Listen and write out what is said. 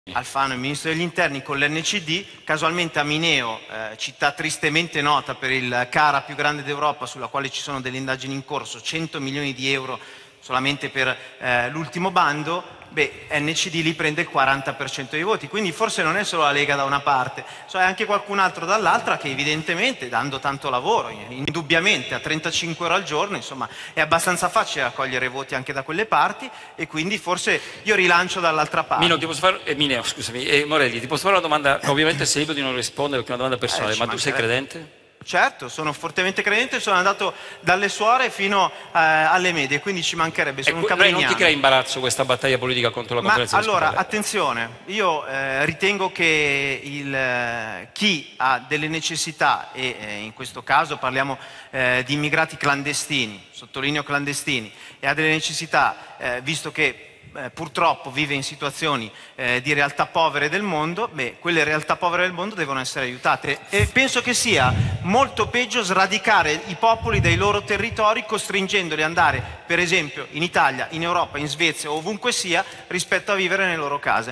Alfano, il ministro degli interni, con l'NCD, casualmente a Mineo, città tristemente nota per il CARA più grande d'Europa, sulla quale ci sono delle indagini in corso, 100 milioni di euro solamente per l'ultimo bando, beh, NCD lì prende il 40% dei voti, quindi forse non è solo la Lega da una parte, è anche qualcun altro dall'altra che evidentemente, dando tanto lavoro, indubbiamente a 35 euro al giorno, insomma, è abbastanza facile raccogliere voti anche da quelle parti e quindi forse io rilancio dall'altra parte. Mineo, scusami, Morelli, ti posso fare una domanda? Ovviamente sei libero di non rispondere perché è una domanda personale, ma tu sei credente? Certo, sono fortemente credente, sono andato dalle suore fino alle medie, quindi ci mancherebbe, sono un caprignano. Non ti crea imbarazzo questa battaglia politica contro la conferenza episcopale? Allora, attenzione, io ritengo che chi ha delle necessità, e in questo caso parliamo di immigrati clandestini, sottolineo clandestini, e ha delle necessità, visto che purtroppo vive in situazioni di realtà povere del mondo, beh, quelle realtà povere del mondo devono essere aiutate e penso che sia molto peggio sradicare i popoli dai loro territori costringendoli ad andare, per esempio, in Italia, in Europa, in Svezia o ovunque sia, rispetto a vivere nelle loro case.